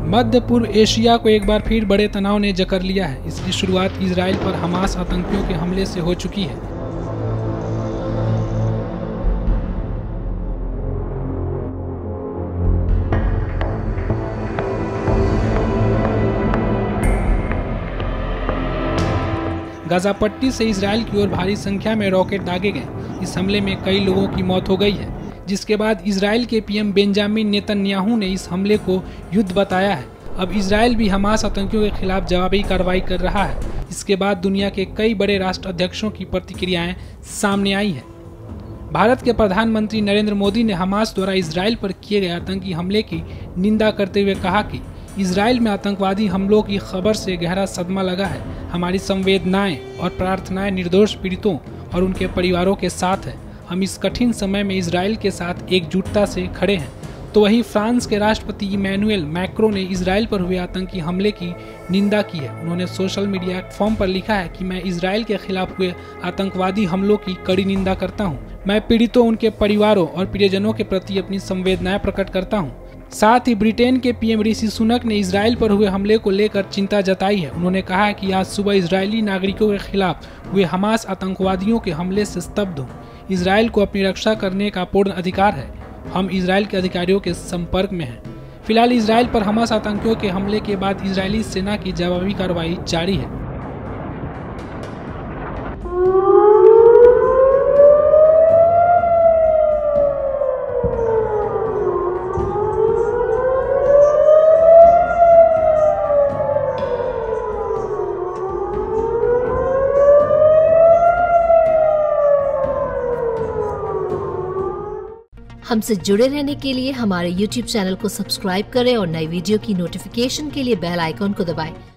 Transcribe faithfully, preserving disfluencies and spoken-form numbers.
मध्य पूर्व एशिया को एक बार फिर बड़े तनाव ने जकड़ लिया है। इसकी शुरुआत इजराइल पर हमास आतंकियों के हमले से हो चुकी है। गाजा पट्टी से इजराइल की ओर भारी संख्या में रॉकेट दागे गए। इस हमले में कई लोगों की मौत हो गई है, जिसके बाद इजराइल के पीएम बेंजामिन नेतन्याहू ने इस हमले को युद्ध बताया है। अब इजराइल भी हमास आतंकियों के खिलाफ जवाबी कार्रवाई कर रहा है। इसके बाद दुनिया के कई बड़े राष्ट्र अध्यक्षों की प्रतिक्रियाएं सामने आई हैं। भारत के प्रधानमंत्री नरेंद्र मोदी ने हमास द्वारा इजराइल पर किए गए आतंकी हमले की निंदा करते हुए कहा कि इजराइल में आतंकवादी हमलों की खबर से गहरा सदमा लगा है। हमारी संवेदनाएं और प्रार्थनाएं निर्दोष पीड़ितों और उनके परिवारों के साथ है। हम इस कठिन समय में इजराइल के साथ एकजुटता से खड़े हैं। तो वहीं फ्रांस के राष्ट्रपति इमैनुएल मैक्रों ने इजराइल पर हुए आतंकी हमले की निंदा की है। उन्होंने सोशल मीडिया प्लेटफॉर्म पर लिखा है कि मैं इजराइल के खिलाफ हुए आतंकवादी हमलों की कड़ी निंदा करता हूं। मैं पीड़ितों, उनके परिवारों और प्रियजनों के प्रति अपनी संवेदनाएं प्रकट करता हूं। साथ ही ब्रिटेन के पीएम ऋषि सुनक ने इजराइल पर हुए हमले को लेकर चिंता जताई है। उन्होंने कहा है कि आज सुबह इजरायली नागरिकों के खिलाफ हुए हमास आतंकवादियों के हमले से स्तब्ध हूँ। इजराइल को अपनी रक्षा करने का पूर्ण अधिकार है। हम इजराइल के अधिकारियों के संपर्क में हैं। फिलहाल इजराइल पर हमास आतंकियों के हमले के बाद इजरायली सेना की जवाबी कार्रवाई जारी है। हमसे जुड़े रहने के लिए हमारे यूट्यूब चैनल को सब्सक्राइब करें और नई वीडियो की नोटिफिकेशन के लिए बेल आइकॉन को दबाएं।